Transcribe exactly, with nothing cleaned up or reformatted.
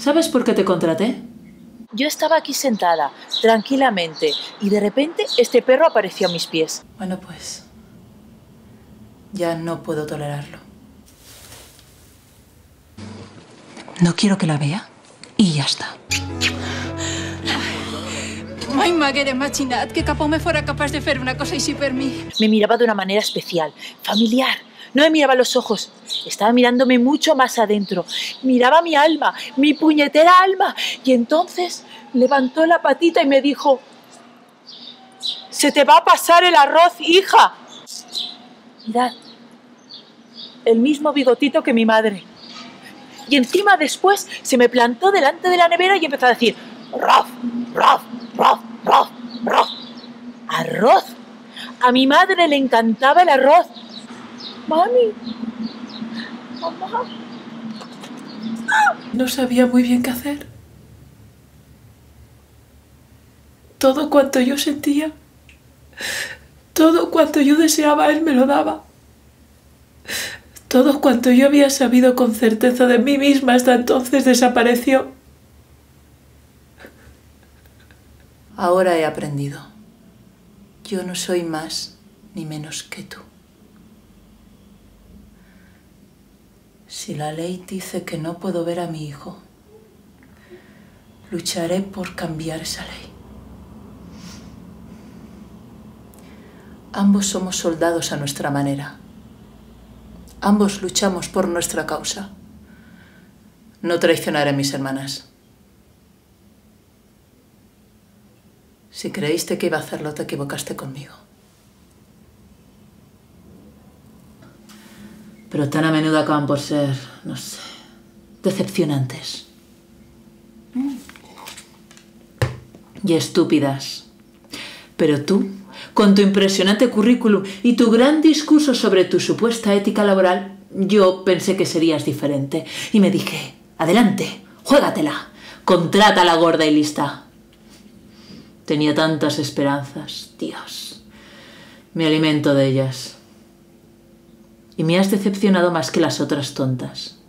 ¿Sabes por qué te contraté? Yo estaba aquí sentada, tranquilamente, y de repente este perro apareció a mis pies. Bueno, pues... ya no puedo tolerarlo. No quiero que la vea y ya está. Mai m'haguera imaginat que cap home fora capaç de fer una cosa així per mi. Me miraba de una manera especial, familiar. No me miraba a los ojos, estaba mirándome mucho más adentro. Miraba mi alma, mi puñetera alma. Y entonces levantó la patita y me dijo: «Se te va a pasar el arroz, hija». Mirad, el mismo bigotito que mi madre. Y encima después se me plantó delante de la nevera y empezó a decir: «Arroz, arroz, arroz, arroz, arroz». ¡Arroz! A mi madre le encantaba el arroz. Mami, mamá. No sabía muy bien qué hacer. Todo cuanto yo sentía, todo cuanto yo deseaba, él me lo daba. Todo cuanto yo había sabido con certeza de mí misma hasta entonces desapareció. Ahora he aprendido. Yo no soy más ni menos que tú. Si la ley dice que no puedo ver a mi hijo, lucharé por cambiar esa ley. Ambos somos soldados a nuestra manera. Ambos luchamos por nuestra causa. No traicionaré a mis hermanas. Si creíste que iba a hacerlo, te equivocaste conmigo. Pero tan a menudo acaban por ser, no sé, decepcionantes. Y estúpidas. Pero tú, con tu impresionante currículum y tu gran discurso sobre tu supuesta ética laboral, yo pensé que serías diferente. Y me dije: adelante, juégatela, contrata a la gorda y lista. Tenía tantas esperanzas, Dios. Me alimento de ellas. Y me has decepcionado más que las otras tontas.